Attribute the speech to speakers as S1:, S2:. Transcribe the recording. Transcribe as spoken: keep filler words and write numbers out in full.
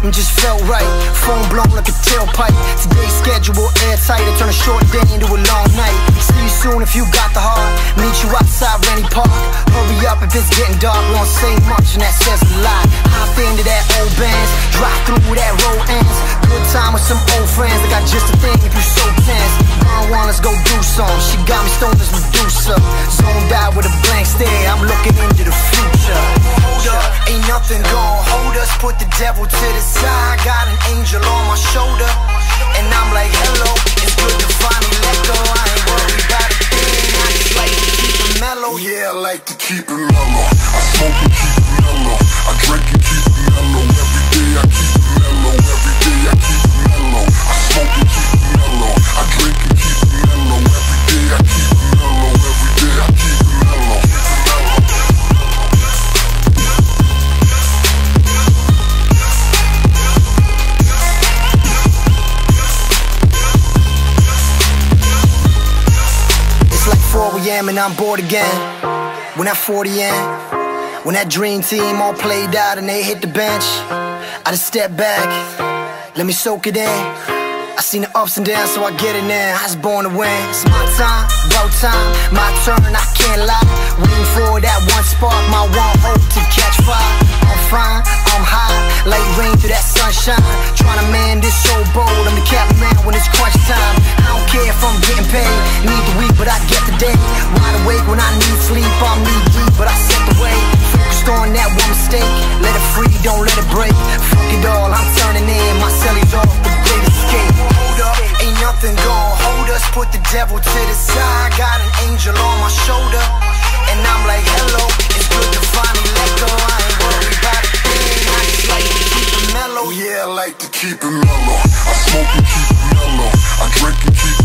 S1: something just felt right. Phone blown like a tailpipe. Today's schedule airtight. I turn a short day into a long night. See you soon if you got the heart. Meet you outside Rennie Park. Hurry up if it's getting dark. We don't say much and that says a lot. Hop into that old Benz, drive through that road ends. Good time with some old friends. I got just a thing if you so tense. One, let's go do some. She got me stoned as Medusa. Zoned out with a blank stare. I'm looking into the future. Hold up, ain't nothing gon' hold us. Put the devil to the side. Got an angel on my shoulder, and I'm like, hello. It's good to finally let go. I ain't worried about a thing. I just like to keep it mellow. Yeah, I like to keep it mellow. I smoke and keep it mellow. I drink and keep it mellow. Every day I keep it mellow. Every day I keep it mellow. I smoke and keep it mellow. I drink and keep it mellow. Every day I keep it mellow. Every day I keep it mellow. It's like four A M and I'm bored again. When that forty in, when that dream team all played out and they hit the bench, I just step back, let me soak it in. I seen the ups and downs, so I get it now. I was born to win. It's my time, about time, my turn, I can't lie. Waiting for that one spark, my one hope to catch fire. I'm fine, I'm high, like rain through that sunshine. Trying to man this so bold, I'm the captain man when it's crunch time. I don't care if I'm getting paid, need the week, but I get the day. Wide awake when I need sleep, I'm knee deep, but I set the way. Focused on that one mistake, let it free, don't let it break. Fuck it all, I'm turning in, my cellies off, the great escape. Hold up, ain't nothing gon' hold us. Put the devil to the side. Got an angel on my shoulder, and I'm like, hello. It's good to finally let go. I ain't worried about a thing. I just like to keep it mellow. Yeah, I like to keep it mellow. I smoke and keep it mellow. I drink and keep it